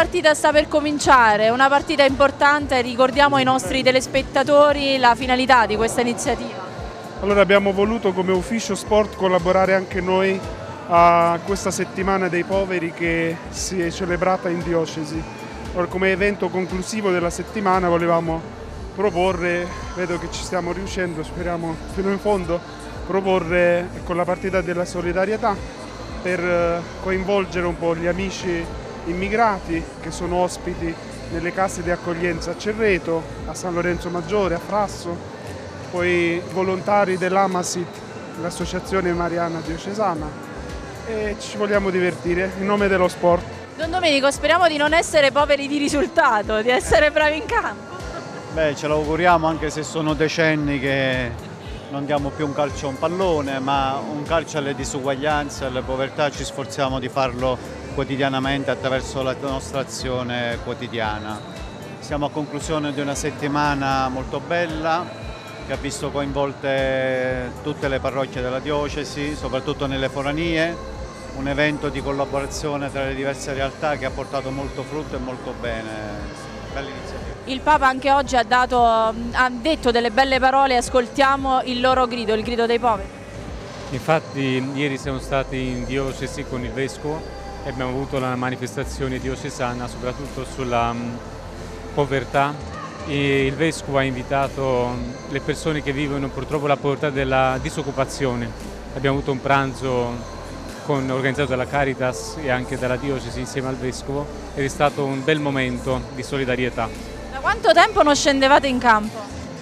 partita sta per cominciare, una partita importante, ricordiamo ai nostri telespettatori la finalità di questa iniziativa. Allora abbiamo voluto come ufficio sport collaborare anche noi a questa settimana dei poveri che si è celebrata in diocesi. Allora, come evento conclusivo della settimana volevamo proporre, vedo che ci stiamo riuscendo, speriamo fino in fondo, proporre con la partita della solidarietà per coinvolgere un po' gli amici immigrati che sono ospiti nelle case di accoglienza a Cerreto, a San Lorenzo Maggiore, a Frasso, poi volontari dell'Amasit, l'associazione mariana diocesana, e ci vogliamo divertire in nome dello sport. Don Domenico, speriamo di non essere poveri di risultato, di essere bravi in campo. Beh, ce l'auguriamo, anche se sono decenni che non diamo più un calcio a un pallone, ma un calcio alle disuguaglianze, alle povertà, ci sforziamo di farlo quotidianamente attraverso la nostra azione quotidiana. Siamo a conclusione di una settimana molto bella che ha visto coinvolte tutte le parrocchie della diocesi, soprattutto nelle foranie, un evento di collaborazione tra le diverse realtà che ha portato molto frutto e molto bene. Bella iniziativa. Il Papa anche oggi ha detto delle belle parole, ascoltiamo il loro grido, il grido dei poveri. Infatti ieri siamo stati in diocesi con il Vescovo e abbiamo avuto la manifestazione diocesana soprattutto sulla povertà, e il Vescovo ha invitato le persone che vivono purtroppo la povertà della disoccupazione. Abbiamo avuto un pranzo organizzato dalla Caritas e anche dalla diocesi insieme al Vescovo ed è stato un bel momento di solidarietà. Da quanto tempo non scendevate in campo?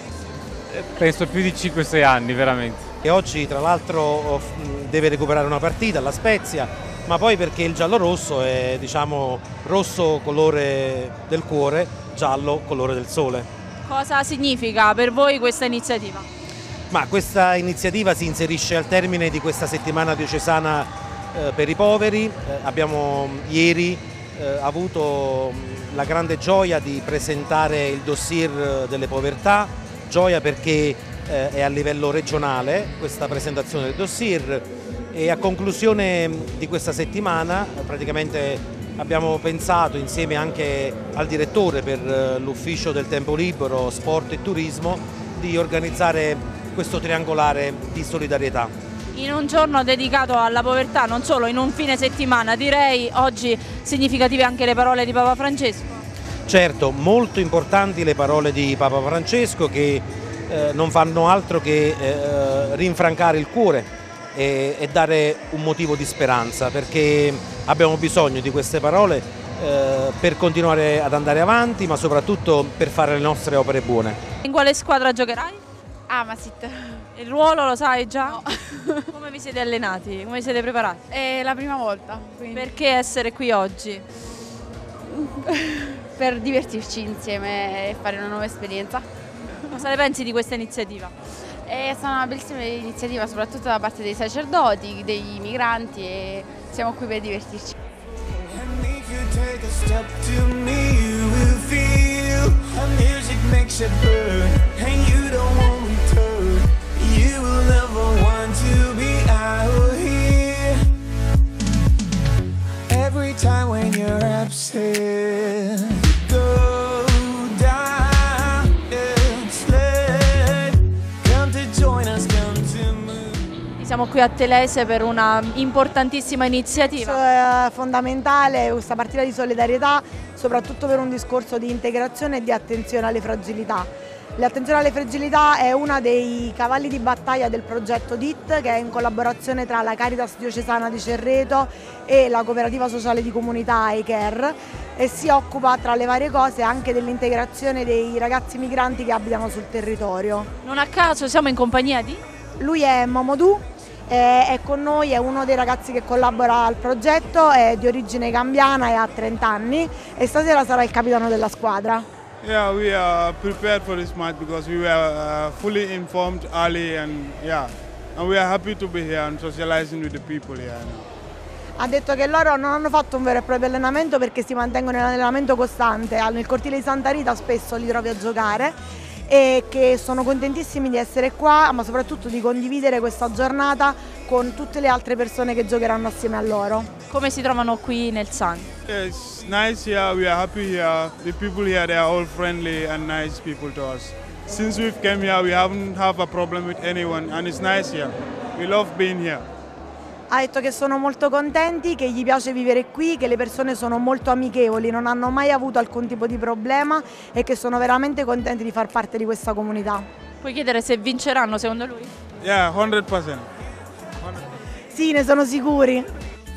Penso più di 5-6 anni veramente. E oggi tra l'altro deve recuperare una partita, la Spezia, ma poi perché il giallo-rosso è, diciamo, rosso colore del cuore, giallo colore del sole. Cosa significa per voi questa iniziativa? Ma questa iniziativa si inserisce al termine di questa settimana diocesana per i poveri. Abbiamo ieri avuto la grande gioia di presentare il dossier delle povertà, gioia perché è a livello regionale questa presentazione del dossier, e a conclusione di questa settimana praticamente abbiamo pensato insieme anche al direttore per l'ufficio del tempo libero, sport e turismo di organizzare questo triangolare di solidarietà. In un giorno dedicato alla povertà, non solo, in un fine settimana, direi oggi significative anche le parole di Papa Francesco. Certo, molto importanti le parole di Papa Francesco che non fanno altro che rinfrancare il cuore e dare un motivo di speranza, perché abbiamo bisogno di queste parole per continuare ad andare avanti, ma soprattutto per fare le nostre opere buone. In quale squadra giocherai? Amasit. Il ruolo lo sai già? No. Come vi siete allenati? Come vi siete preparati? È la prima volta. Quindi. Perché essere qui oggi? Per divertirci insieme e fare una nuova esperienza. Cosa ne pensi di questa iniziativa? È stata una bellissima iniziativa, soprattutto da parte dei sacerdoti, dei migranti, e siamo qui per divertirci. Every time when you're upset, go down and sled. Come to join us, come to move. Siamo qui a Telese per una importantissima iniziativa. È fondamentale questa partita di solidarietà, soprattutto per un discorso di integrazione e di attenzione alle fragilità. L'attenzione alle fragilità è uno dei cavalli di battaglia del progetto DIT, che è in collaborazione tra la Caritas diocesana di Cerreto e la cooperativa sociale di comunità ECARE, e si occupa tra le varie cose anche dell'integrazione dei ragazzi migranti che abitano sul territorio. Non a caso siamo in compagnia di? Lui è Momodou, è con noi, è uno dei ragazzi che collabora al progetto, è di origine gambiana e ha 30 anni e stasera sarà il capitano della squadra. Yeah, we are prepared for this match because we were fully informed early, and we are happy to be here and socializing with the people here. Ha detto che loro non hanno fatto un vero e proprio allenamento perché si mantengono in allenamento costante, nel cortile di Santa Rita spesso li trovi a giocare, e che sono contentissimi di essere qua, ma soprattutto di condividere questa giornata con tutte le altre persone che giocheranno assieme a loro. Come si trovano qui nel San? Yeah, it's nice here. We are happy here. The people here, they are all friendly and nice people to us. Since we've came here, we haven't have a problem with anyone, and it's nice here. We love being here. Ha detto che sono molto contenti, che gli piace vivere qui, che le persone sono molto amichevoli, non hanno mai avuto alcun tipo di problema e che sono veramente contenti di far parte di questa comunità. Puoi chiedere se vinceranno secondo lui? Yeah, 100%. Sì, ne sono sicuri.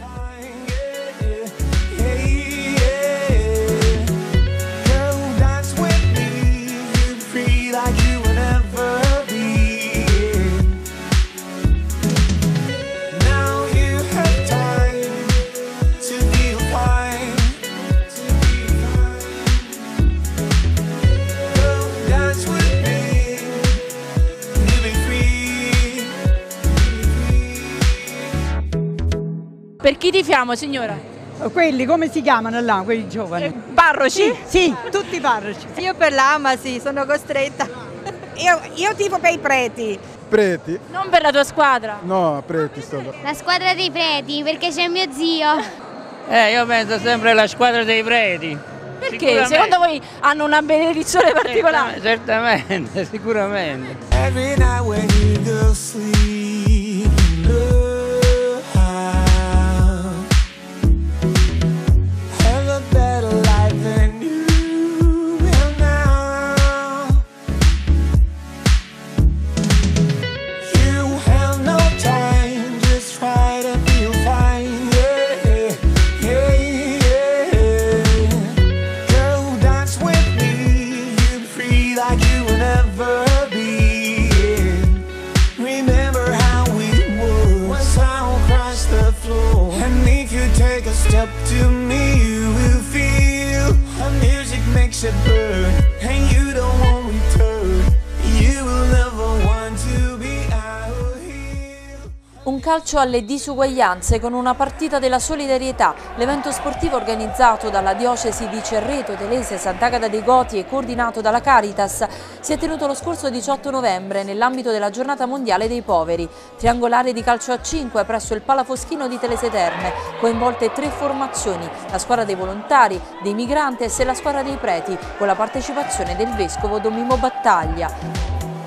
Per chi tifiamo, signora? Quelli, come si chiamano là, quei giovani? Parroci? Sì, tutti parroci. Io per l'Ama, sì, sono costretta. Io tifo per i preti. Preti? Non per la tua squadra? No, preti solo. La squadra dei preti, perché c'è mio zio. Io penso sempre alla squadra dei preti. Perché? Secondo voi hanno una benedizione particolare? Certamente, sicuramente. Every night when you go sleep, have a better life than you have now. You have no time, just try to feel fine. Yeah, yeah, yeah. Girl, dance with me, you're free like you will never be. Remember how we were once I across the floor. And if you take a step to me, you will feel our music makes it burn, and you don't want return. You will never want to be out here. Un calcio alle disuguaglianze con una partita della solidarietà, l'evento sportivo organizzato dalla diocesi di Cerreto, Telese, Sant'Agata dei Goti e coordinato dalla Caritas si è tenuto lo scorso 18 novembre nell'ambito della giornata mondiale dei poveri. Triangolare di calcio a 5 presso il Palafoschino di Telese Terme, coinvolte 3 formazioni, la squadra dei volontari, dei migrantes e la squadra dei preti, con la partecipazione del vescovo Don Mimmo Battaglia.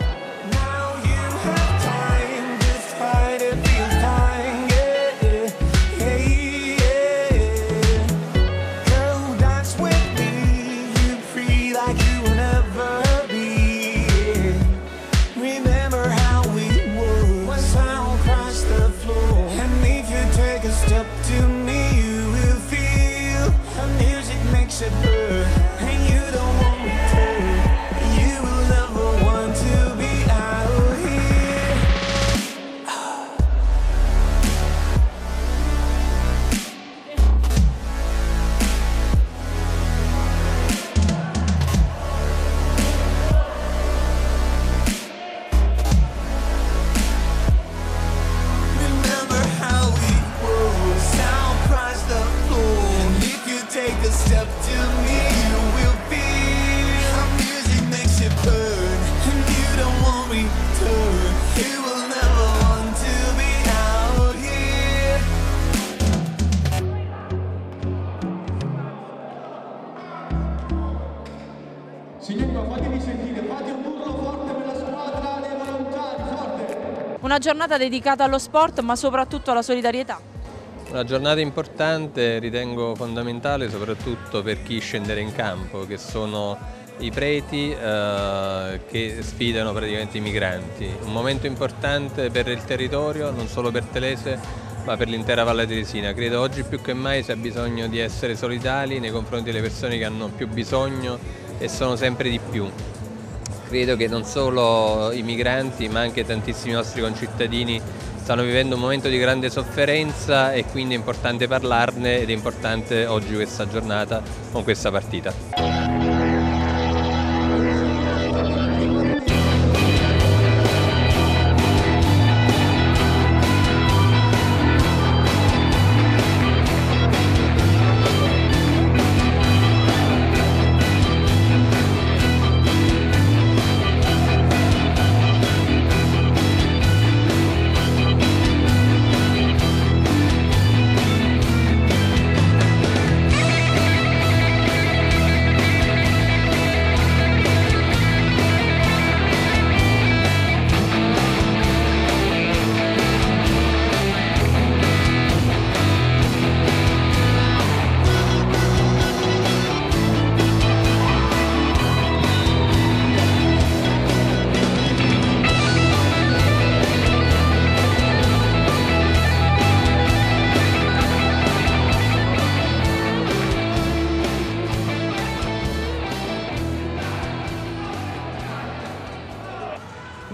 Una giornata dedicata allo sport ma soprattutto alla solidarietà. Una giornata importante, ritengo fondamentale soprattutto per chi scendere in campo, che sono i preti che sfidano praticamente i migranti. Un momento importante per il territorio, non solo per Telese ma per l'intera Valle Telesina. Credo oggi più che mai si ha bisogno di essere solidali nei confronti delle persone che hanno più bisogno e sono sempre di più. Credo che non solo i migranti ma anche tantissimi nostri concittadini stanno vivendo un momento di grande sofferenza e quindi è importante parlarne ed è importante oggi questa giornata con questa partita.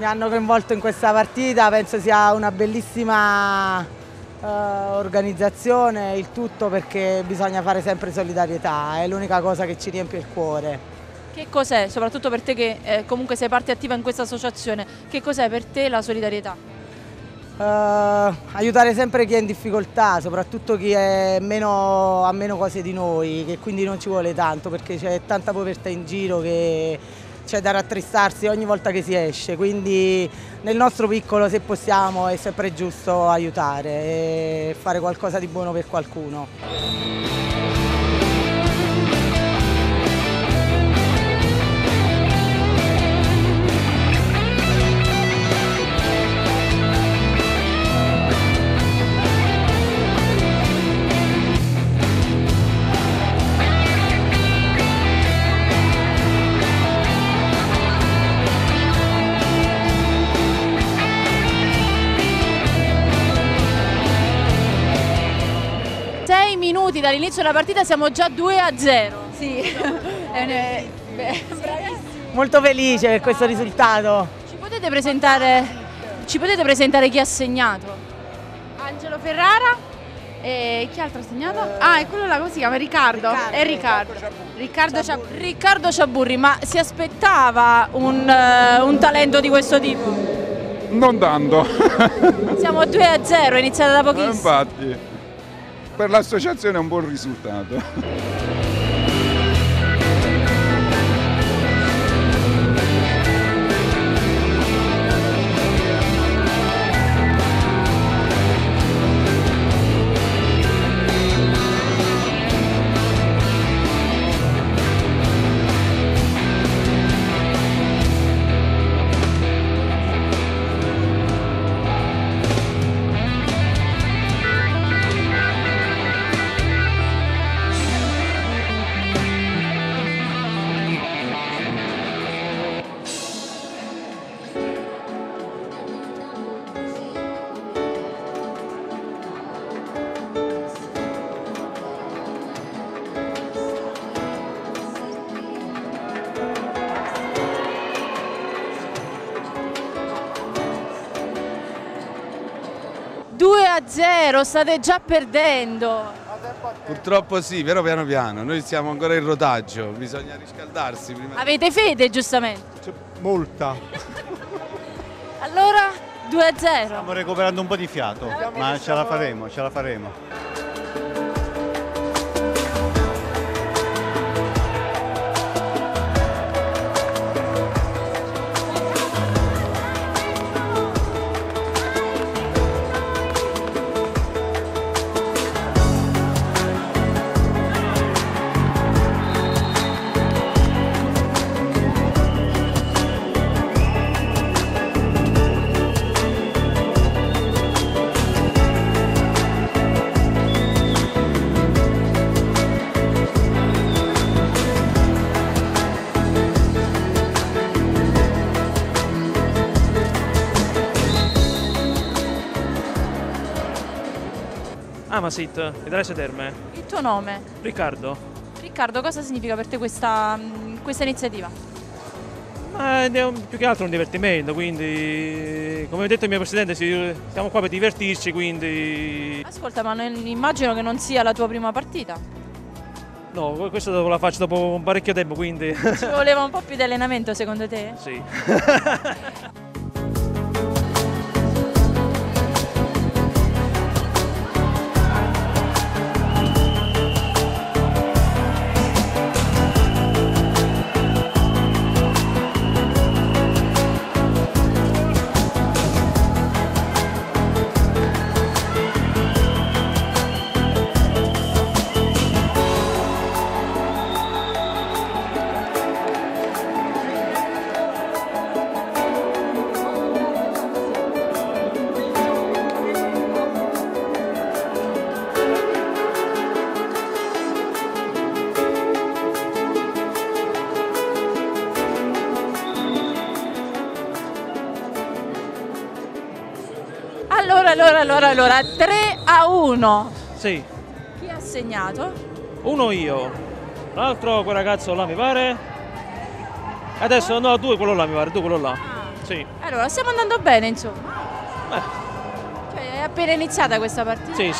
mi hanno coinvolto in questa partita, penso sia una bellissima organizzazione, il tutto perché bisogna fare sempre solidarietà, è l'unica cosa che ci riempie il cuore. Che cos'è, soprattutto per te che comunque sei parte attiva in questa associazione, che cos'è per te la solidarietà? Aiutare sempre chi è in difficoltà, soprattutto chi è ha meno cose di noi, che quindi non ci vuole tanto perché c'è tanta povertà in giro che c'è da rattristarsi ogni volta che si esce, quindi nel nostro piccolo, se possiamo, è sempre giusto aiutare e fare qualcosa di buono per qualcuno. Minuti dall'inizio della partita siamo già 2-0. Sì, Molto felice per questo risultato. Ci potete presentare chi ha segnato? Angelo Ferrara e chi altro ha segnato? È quello là, come si chiama? Riccardo. Riccardo Ciaburri, ma si aspettava un talento di questo tipo? Non tanto. Siamo 2-0, è iniziata da pochissimo. Infatti. Per l'associazione è un buon risultato. State già perdendo. Purtroppo sì, però piano piano, noi siamo ancora in rodaggio, bisogna riscaldarsi prima. Avete fede, giustamente? Molta. Allora 2-0. Stiamo recuperando un po' di fiato, ma ce la faremo, ce la faremo. Amasit, Idrace Terme. Il tuo nome? Riccardo. Riccardo, cosa significa per te questa iniziativa? Più che altro un divertimento, quindi come ho detto il mio presidente siamo qua per divertirci, quindi... Ascolta, ma immagino che non sia la tua prima partita. No, questo la faccio dopo un parecchio tempo, quindi... Ci voleva un po' più di allenamento secondo te? Sì. Allora, 3-1. Sì. Chi ha segnato? Uno io, l'altro quel ragazzo là mi pare. Adesso no, due quello là mi pare, due quello là. Ah. Sì. Allora, stiamo andando bene, insomma. Cioè, è appena iniziata questa partita? Sì.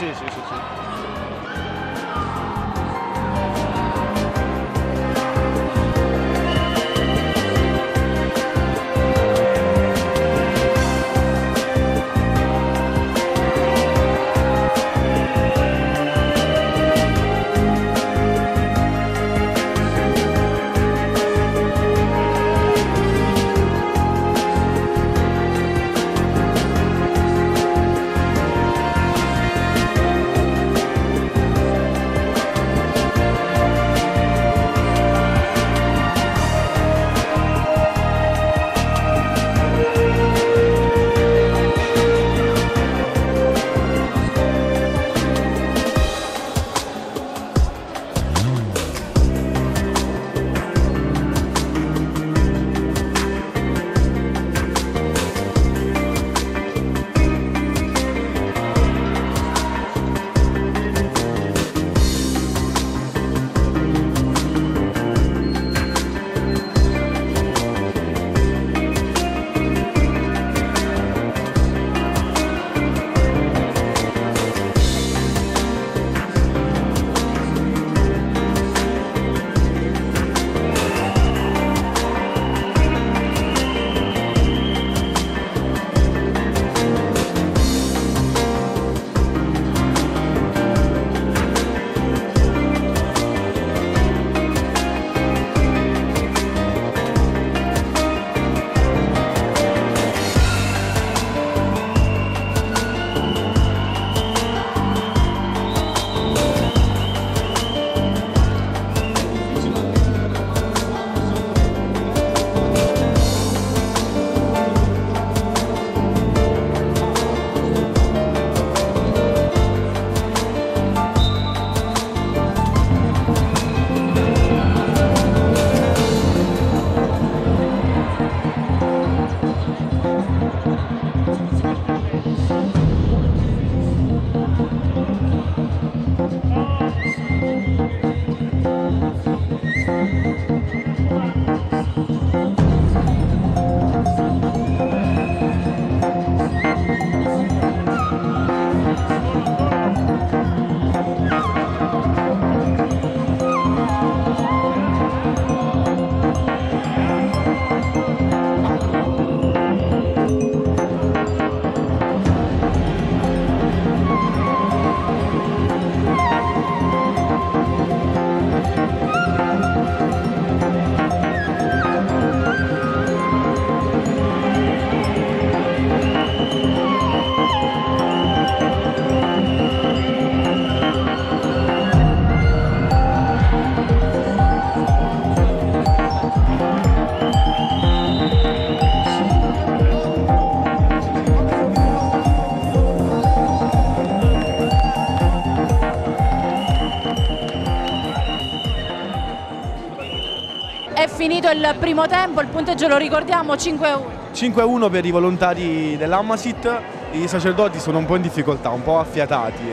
È finito il primo tempo, il punteggio lo ricordiamo, 5-1. 5-1 per i volontari dell'Ammasit, i sacerdoti sono un po' in difficoltà, un po' affiatati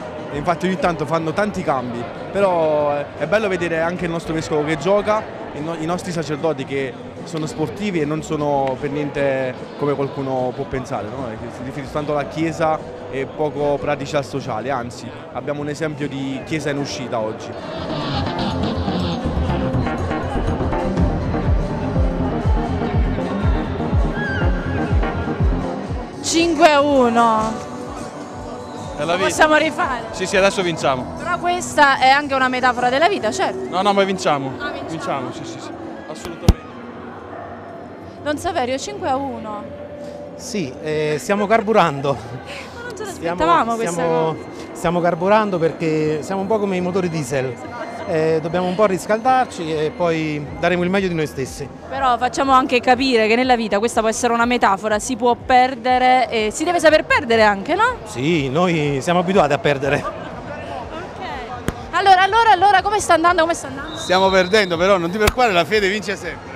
e infatti ogni tanto fanno tanti cambi, però è bello vedere anche il nostro vescovo che gioca, i nostri sacerdoti che sono sportivi e non sono per niente come qualcuno può pensare, no? Che si riferiscono tanto alla Chiesa e poco pratici al sociale, anzi abbiamo un esempio di Chiesa in uscita oggi. 5-1. Lo possiamo rifare? Sì, adesso vinciamo. Però questa è anche una metafora della vita, certo. No, ma vinciamo. Vinciamo, sì, assolutamente. Don Saverio, 5-1. Sì, stiamo carburando. Ma non ce l'aspettavamo questa cosa. Stiamo carburando perché siamo un po' come i motori diesel. Dobbiamo un po' riscaldarci e poi daremo il meglio di noi stessi. Però facciamo anche capire che nella vita questa può essere una metafora, si può perdere e si deve saper perdere anche, no? Sì, noi siamo abituati a perdere. Allora, come sta andando? Stiamo perdendo, però non ti preoccupare, la fede vince sempre.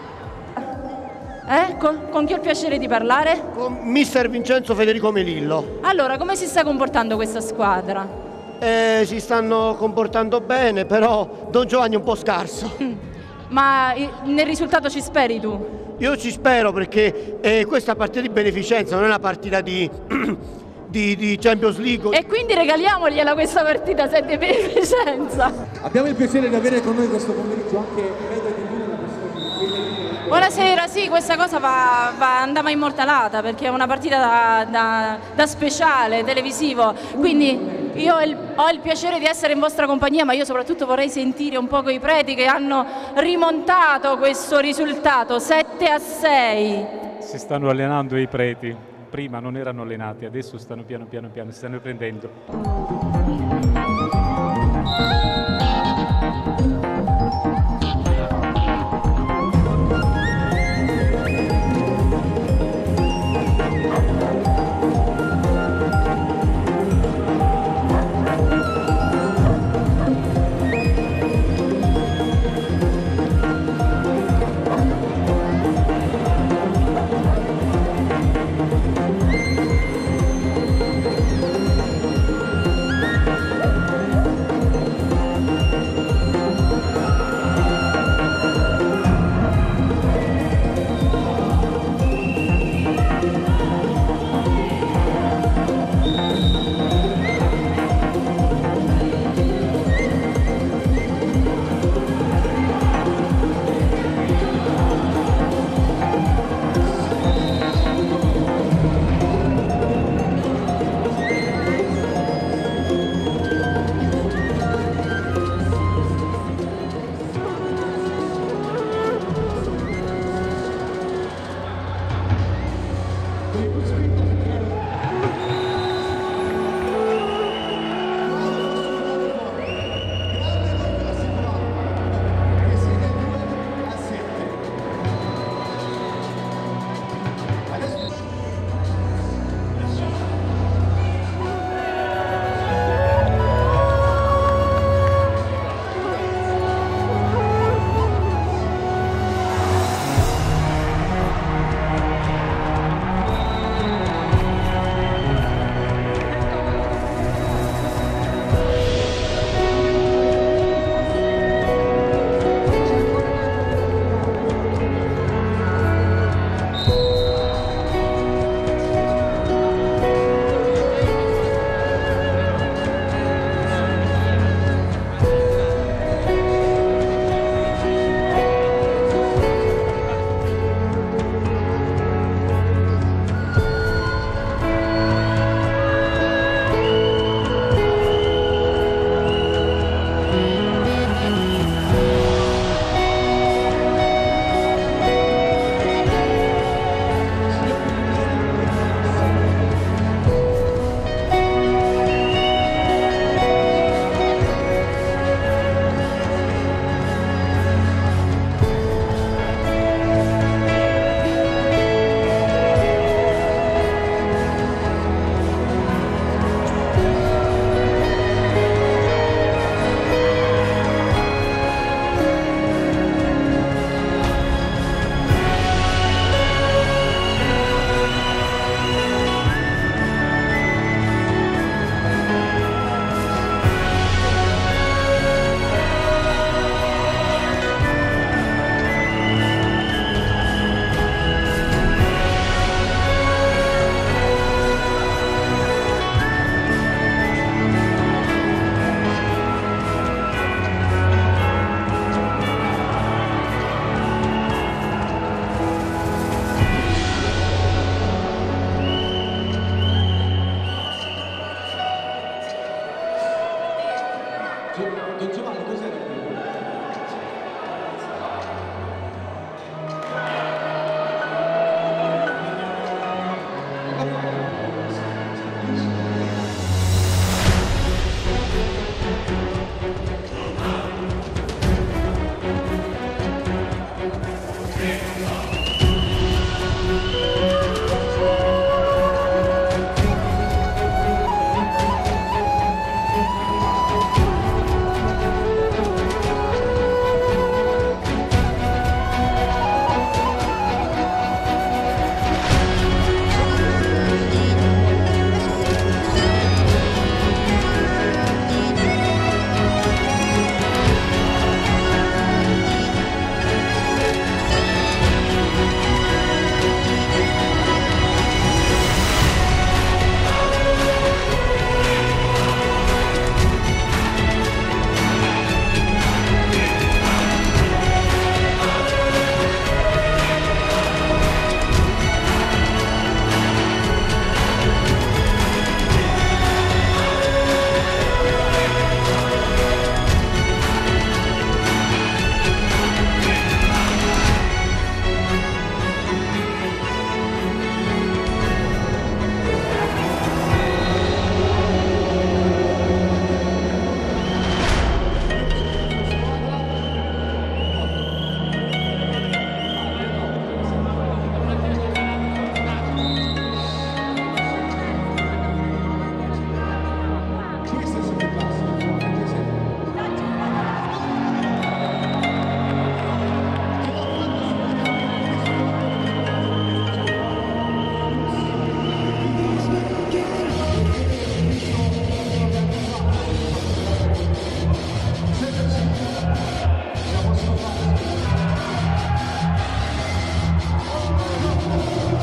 Con chi ho il piacere di parlare? Con mister Vincenzo Federico Melillo. Allora, come si sta comportando questa squadra? Si stanno comportando bene, però Don Giovanni è un po' scarso. Ma nel risultato ci speri tu? Io ci spero perché questa partita di beneficenza non è una partita di Champions League. E quindi regaliamogliela questa partita se è di beneficenza. Abbiamo il piacere di avere con noi questo pomeriggio anche Media TV, una persona. Buonasera, sì, questa cosa andava immortalata perché è una partita da speciale televisivo, quindi io ho il piacere di essere in vostra compagnia, ma io soprattutto vorrei sentire un po' i preti che hanno rimontato questo risultato 7-6. Si stanno allenando i preti, prima non erano allenati, adesso stanno piano piano, si stanno riprendendo.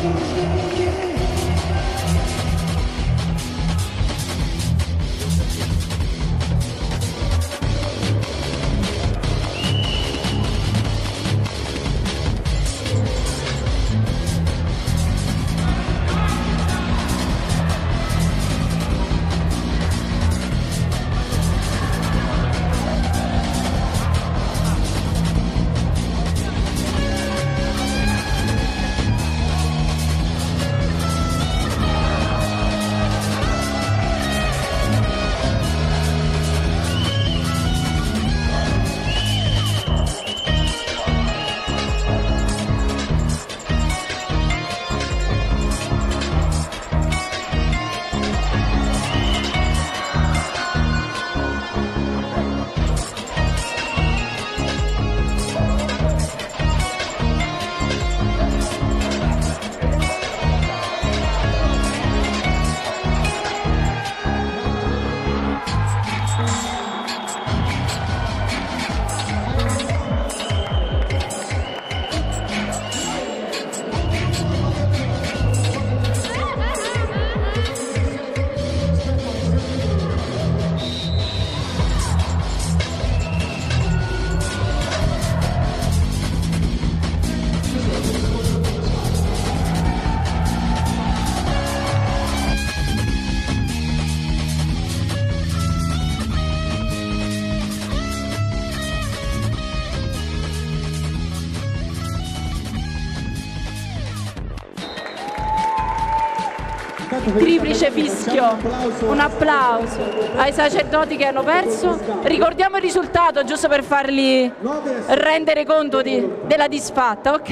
Triplice fischio, un applauso ai sacerdoti che hanno perso. Ricordiamo il risultato giusto per farli rendere conto della disfatta, ok?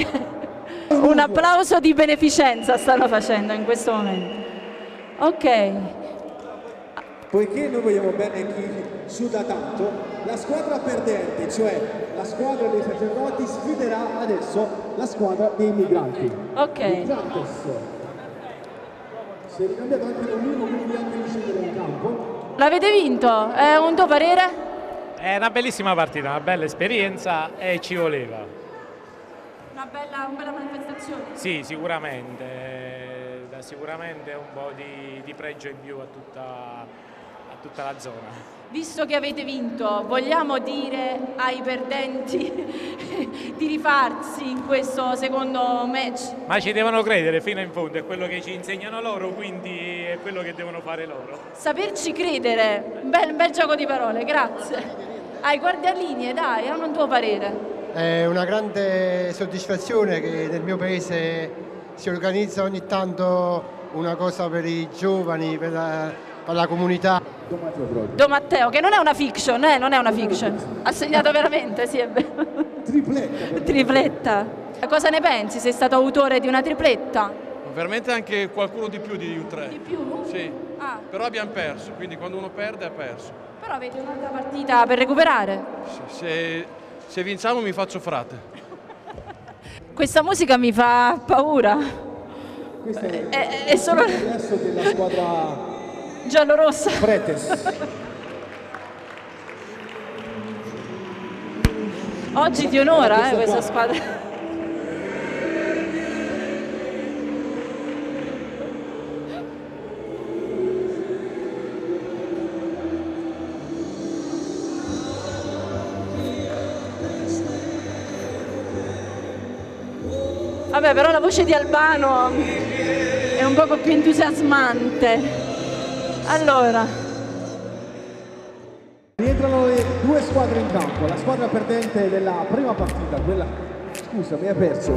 Un applauso di beneficenza stanno facendo in questo momento. Ok. Poiché noi vogliamo bene a chi suda tanto, la squadra perdente, cioè la squadra dei sacerdoti, sfiderà adesso la squadra dei migranti. Ok. Si è ricambiato anche l'omino, quindi anche di scendere in campo. L'avete vinto? È un tuo parere? È una bellissima partita, una bella esperienza e ci voleva. Una bella manifestazione? Sì, sicuramente. Sicuramente un po' di pregio in più a tutta la zona. Visto che avete vinto, vogliamo dire ai perdenti di rifarsi in questo secondo match? Ma ci devono credere fino in fondo, è quello che ci insegnano loro, quindi è quello che devono fare loro. Saperci credere, bel gioco di parole, grazie. Ai guardialinee, dai, hanno un tuo parere. È una grande soddisfazione che nel mio paese si organizza ogni tanto una cosa per i giovani, per la comunità. Don Matteo, che non è una fiction, non è una fiction. Ha segnato veramente, sì, è vero. Tripletta. Tripletta. Cosa ne pensi? Sei stato autore di una tripletta? Veramente anche qualcuno di più di tre. Di più? Sì. Ah. Però abbiamo perso, quindi quando uno perde ha perso. Però avete un'altra partita per recuperare? Se vinciamo mi faccio frate. Questa musica mi fa paura. Questa è solo adesso della squadra giallorossa. Pretes. Oggi ti onora questa squadra. Vabbè, però la voce di Albano è un poco più entusiasmante. Allora. Rientrano le due squadre in campo. La squadra perdente della prima partita, quella... Scusa, mi hai perso.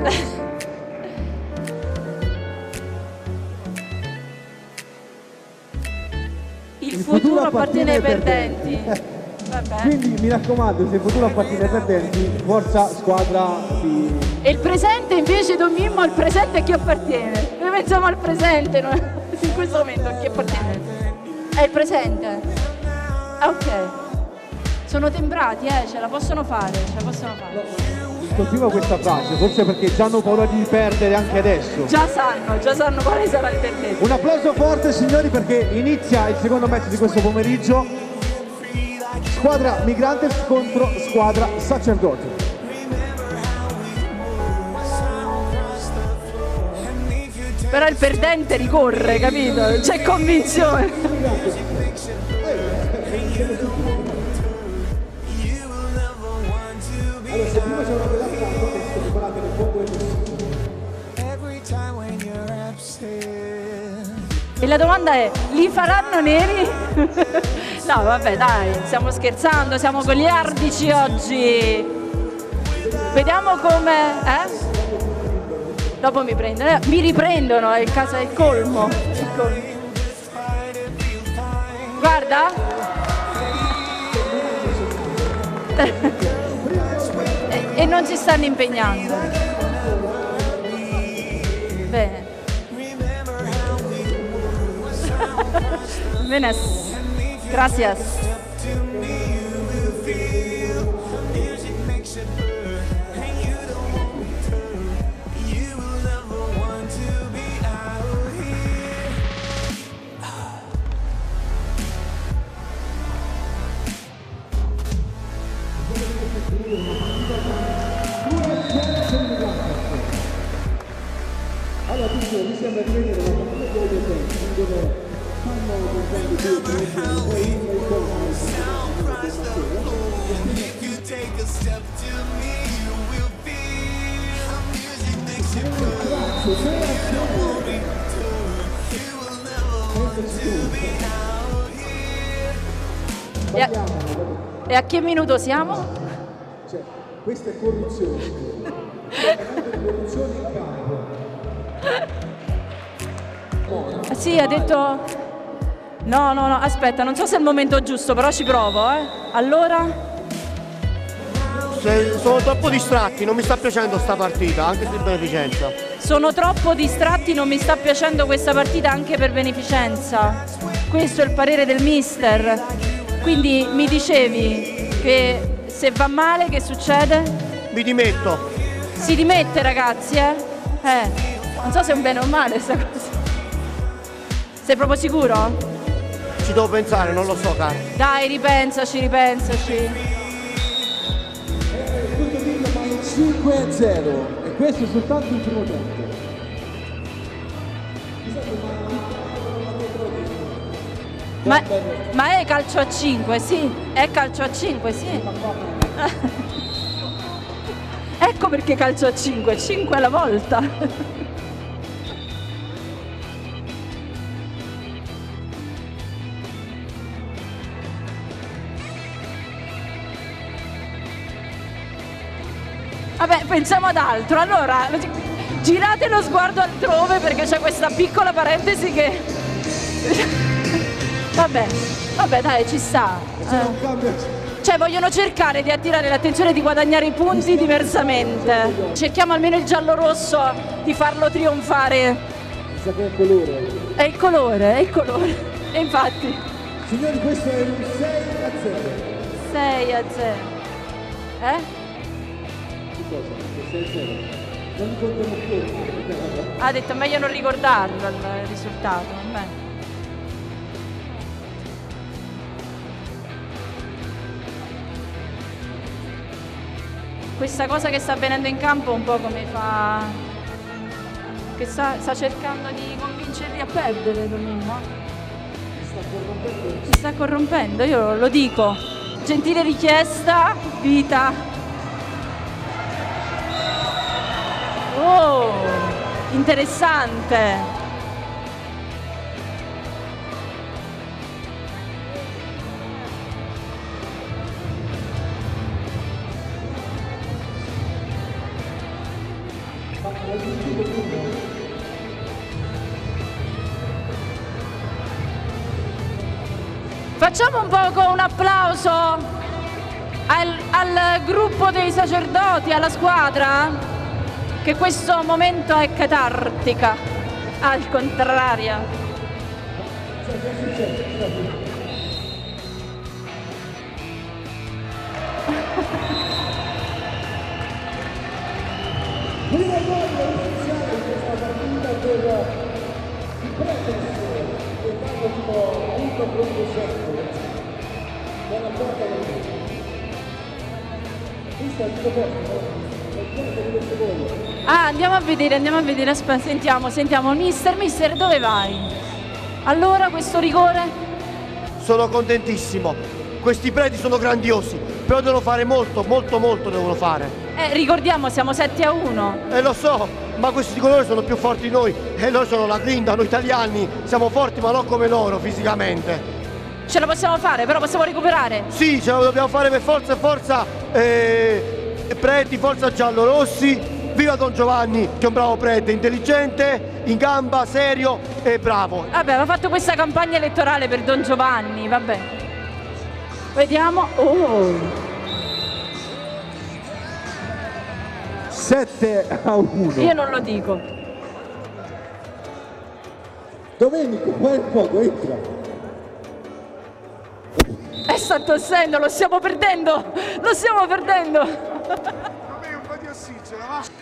Il futuro appartiene ai perdenti. Vabbè. Quindi mi raccomando, se il futuro appartiene ai perdenti, forza squadra di... E il presente invece, Don Mimmo, il presente a chi appartiene? Noi pensiamo al presente, no? In questo momento a chi appartiene? È il presente. Ok. Sono temprati, ce la possono fare, Continua questa frase, forse perché già hanno paura di perdere anche adesso. Già sanno quale sarà il perdente. Un applauso forte, signori, perché inizia il secondo match di questo pomeriggio. Squadra Migrantes contro squadra Sacerdoti. Però il perdente ricorre, capito? C'è convinzione. Allora, se prima c'è una bella frase, che preparate nel buon E la domanda è, li faranno neri? No, vabbè, dai, stiamo scherzando, siamo goliardici oggi. Vediamo come... Dopo mi prendono, mi riprendono, è il caso, è il colmo. Guarda. E non ci stanno impegnando. Bene. Bene. Gracias. Allora, attenzione, mi sembra di vedere la partita delle defense, dove fanno comprendere E a che minuto siamo? Cioè, questa è corruzione. Corruzione in campo. Sì, ha detto... No, aspetta, non so se è il momento giusto, però ci provo, Allora? Sono troppo distratti, non mi sta piacendo sta partita, anche per beneficenza. Sono troppo distratti, non mi sta piacendo questa partita anche per beneficenza. Questo è il parere del mister. Quindi mi dicevi che se va male che succede? Mi dimetto. Si dimette, ragazzi, non so se è un bene o un male questa cosa. Sei proprio sicuro? Ci devo pensare, non lo so, caro. Dai, ripensaci. Tutto dirlo, ma in 5-0 e questo è soltanto il primo tempo. Ma è calcio a 5, sì. È calcio a 5, sì. Ecco perché calcio a 5, 5 alla volta. Vabbè, pensiamo ad altro. Allora, girate lo sguardo altrove perché c'è questa piccola parentesi che... Vabbè, dai, ci sta. Cioè, vogliono cercare di attirare l'attenzione e di guadagnare i punti diversamente. Cerchiamo almeno il giallo-rosso di farlo trionfare. Mi sa che è il colore. È il colore. E infatti... Signori, questo è un 6-0. 6-0. Non ricordiamo più. Ha detto meglio non ricordarlo il risultato. Bene. Questa cosa che sta avvenendo in campo un po' come fa... che sta cercando di convincerli a perdere, Domino. Si sta corrompendo, io lo dico. Gentile richiesta, Vita. Oh, interessante. Facciamo un poco un applauso al gruppo dei sacerdoti, alla squadra, che questo momento è catartica, al contrario. Prima gol ufficiale di questa partita per il Pretens, che fanno tipo 1-7 dalla porta del... Questa è il tuo posto. Ah, andiamo a vedere, aspetta, sentiamo. Mister, dove vai? Allora, questo rigore? Sono contentissimo. Questi preti sono grandiosi, però devono fare molto devono fare. Ricordiamo, siamo 7-1. Lo so, ma questi colori sono più forti di noi e loro sono la grinta, noi italiani siamo forti ma non come loro fisicamente. Ce la possiamo fare, però possiamo recuperare. Sì, ce la dobbiamo fare per forza, preti, forza giallorossi. Viva Don Giovanni, che è un bravo prete, intelligente, in gamba, serio e bravo. Vabbè, aveva fatto questa campagna elettorale per Don Giovanni, vabbè. Vediamo. Oh. 7-1. Io non lo dico. Domenico, fai il fuoco, entra. Sta tossendo, lo stiamo perdendo. Vabbè, un po' di ossigeno, va?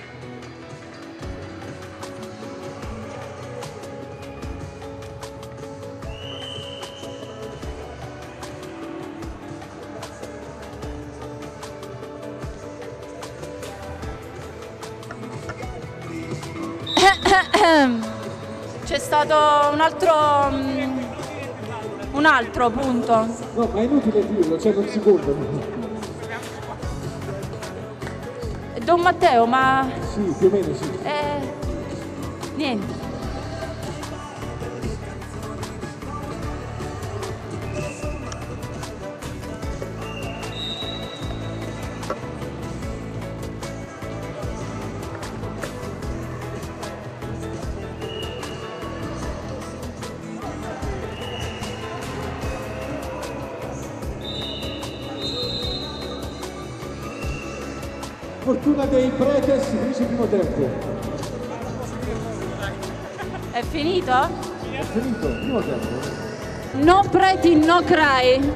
C'è stato un altro punto. No, ma è inutile dirlo, c'è un secondo. Don Matteo, ma... Sì, più o meno sì. Niente. Fortuna dei Pretes, finisce il primo tempo. È finito? È finito, primo tempo. No preti, no cry.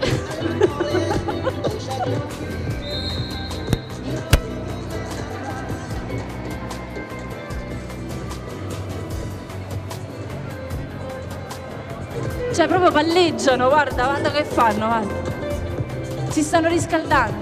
Cioè proprio palleggiano, guarda che fanno, guarda. Si stanno riscaldando.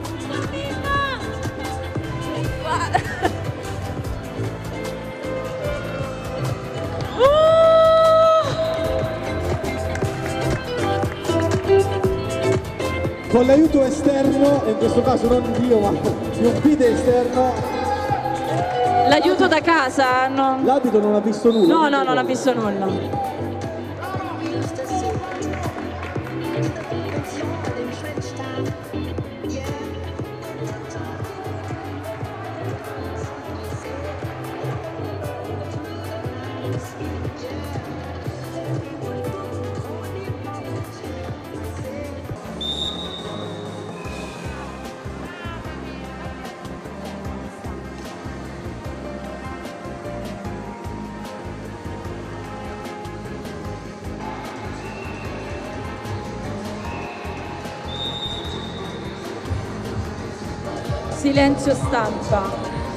Con l'aiuto esterno, in questo caso non di Dio ma di un fide esterno. L'aiuto da casa? No. L'abito non ha visto nulla? No, non ha visto nulla. Silenzio stampa.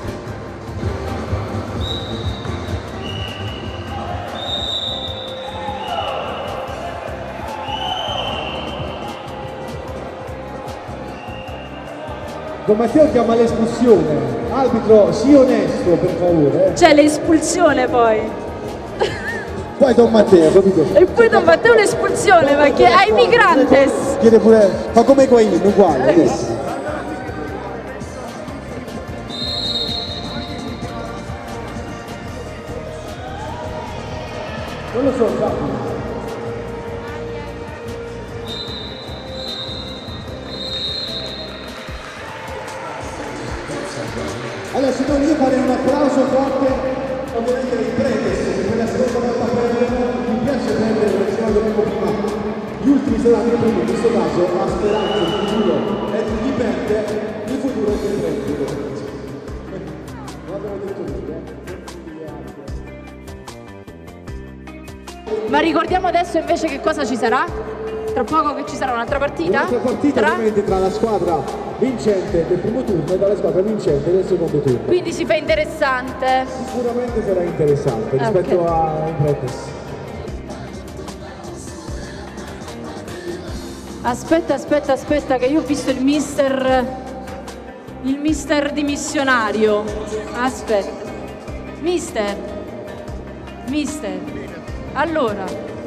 Don Matteo chiama l'espulsione. Arbitro, sii onesto per favore. C'è l'espulsione poi. Poi Don Matteo, capito? E poi Don Matteo l'espulsione, ma che ai migrantes. Chiede pure, fa come Higuaín, uguale adesso. Non lo so, Giacomo. Allora signori, io farei un applauso forte ovviamente ai Pretes, che per la seconda volta perdono, mi piace prendere, come dicevamo prima, gli ultimi saranno i primi, in questo caso la speranza, il futuro, e dipende il futuro dei Pretes. Non abbiamo detto niente, Ma ricordiamo adesso invece che cosa ci sarà? Tra poco che ci sarà un'altra partita? Un'altra partita ovviamente tra la squadra vincente del primo turno e dalla squadra vincente del secondo turno. Quindi si fa interessante. Sicuramente sarà interessante rispetto ai Pretes. Aspetta che io ho visto il mister. il mister dimissionario. Aspetta. Mister. Allora.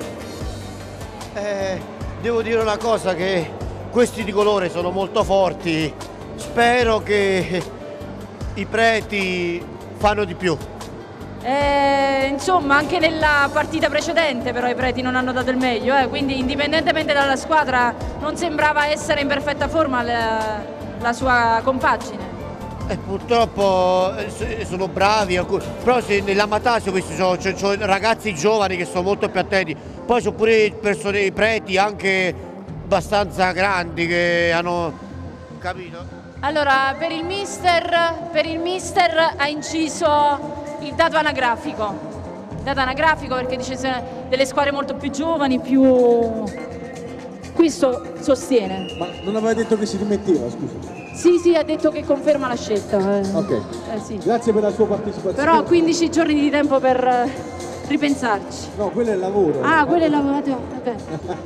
Devo dire una cosa, che questi di colore sono molto forti. Spero che i preti fanno di più. Insomma, anche nella partita precedente però i preti non hanno dato il meglio, quindi indipendentemente dalla squadra non sembrava essere in perfetta forma la sua compagine. Purtroppo sono bravi, però nell'Amatasio questi sono ragazzi giovani che sono molto più attenti, poi sono pure persone, preti anche abbastanza grandi che hanno capito. Allora, per il mister ha inciso il dato anagrafico perché dice delle squadre molto più giovani, più... Questo sostiene. Ma non aveva detto che si rimetteva, scusa? Sì, ha detto che conferma la scelta. Ok, sì. Grazie per la sua partecipazione. Però 15 giorni di tempo per ripensarci. No, quello è il lavoro. Ah, quello è il lavoro, vabbè.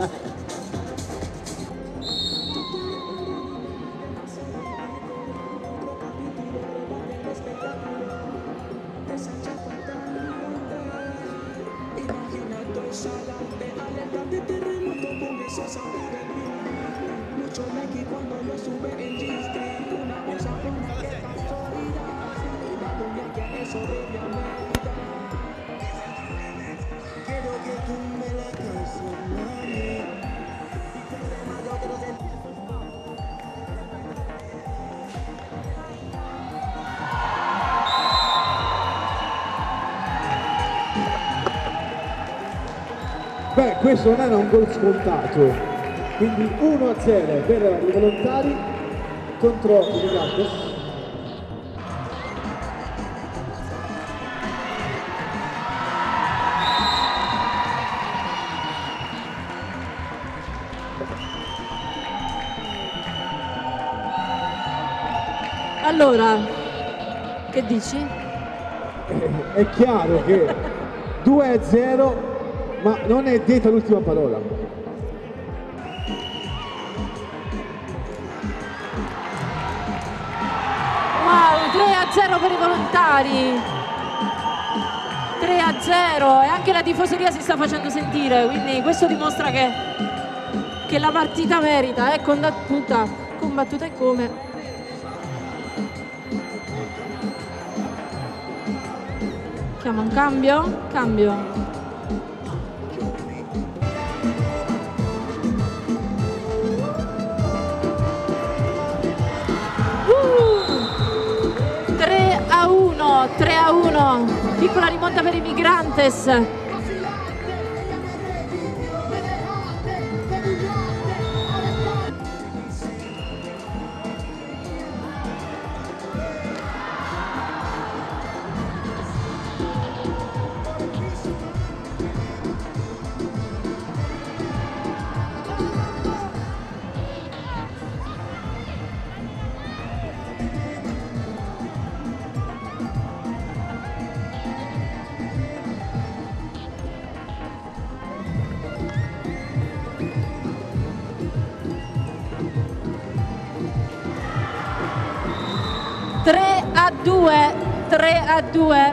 Beh, questo non era un gol scontato, quindi 1-0 per i volontari contro i Migrantes. Allora, che dici? È chiaro che 2-0, ma non è detta l'ultima parola. Wow, 3-0 per i volontari. 3-0 e anche la tifoseria si sta facendo sentire, quindi questo dimostra che la partita merita, è combattuta e come. Chiama un cambio. 3-1, piccola rimonta per i Migrantes. A 2.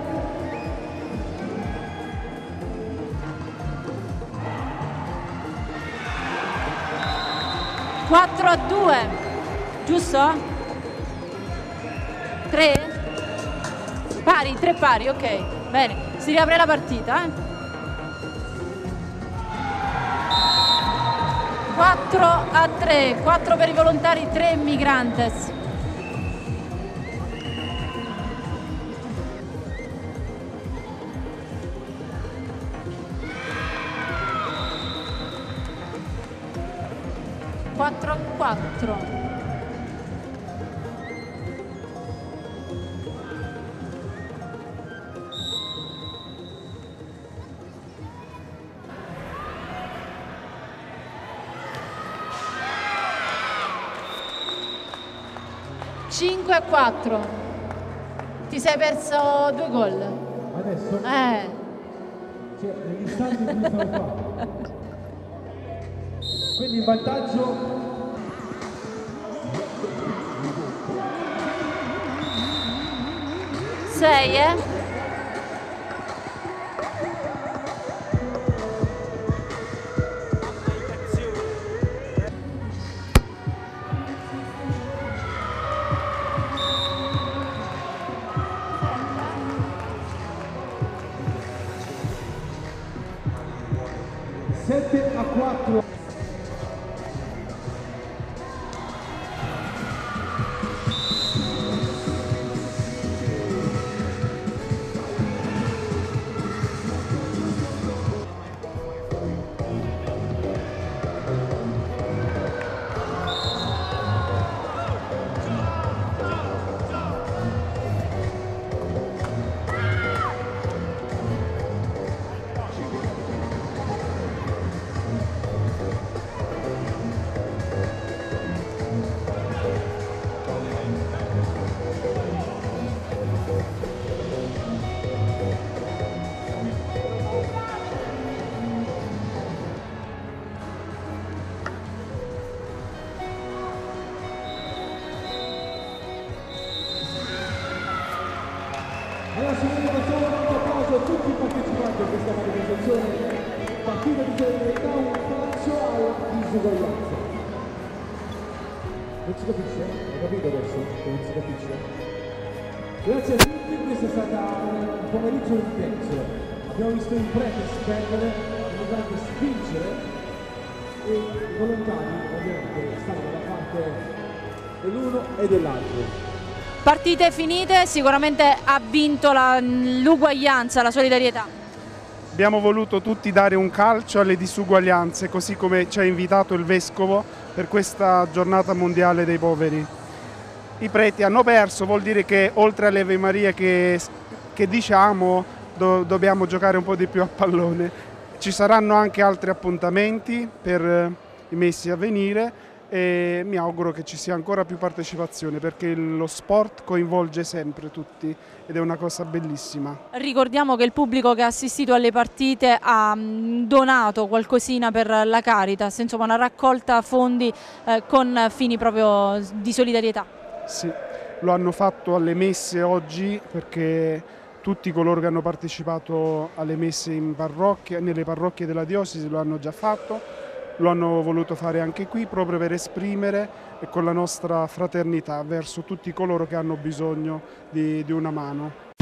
Quattro a 2, giusto? 3? Pari, 3 pari, ok. Bene, si riapre la partita. 4-3, 4 per i volontari, 3 Migrantes. A 4. Cinque a 4. Ti sei perso 2 gol. Adesso? Cioè, negli istanti in cui stavo qua. Quindi in vantaggio 6, eh? Sette a 4. Allora signori, facciamo un applauso a tutti i partecipanti a questa manifestazione, partita di solidarietà, un calcio alla disuguaglianza. Non si capisce? Hai capito adesso che non si capisce? Grazie a tutti, questo è stato un pomeriggio intenso. Abbiamo visto i preti spendere, i spingere e i volontari ovviamente stanno dalla parte dell'uno e dell'altro. Partite finite, sicuramente ha vinto l'uguaglianza, la solidarietà. Abbiamo voluto tutti dare un calcio alle disuguaglianze, così come ci ha invitato il Vescovo per questa giornata mondiale dei poveri. I preti hanno perso, vuol dire che oltre alle Ave Maria che diciamo dobbiamo giocare un po' di più a pallone. Ci saranno anche altri appuntamenti per i mesi a venire e mi auguro che ci sia ancora più partecipazione, perché lo sport coinvolge sempre tutti ed è una cosa bellissima. Ricordiamo che il pubblico che ha assistito alle partite ha donato qualcosina per la Caritas, insomma una raccolta fondi con fini proprio di solidarietà. Sì, lo hanno fatto alle messe oggi, perché tutti coloro che hanno partecipato alle messe in parrocchia, nelle parrocchie della diocesi lo hanno già fatto. Lo hanno voluto fare anche qui proprio per esprimere con la nostra fraternità verso tutti coloro che hanno bisogno di una mano.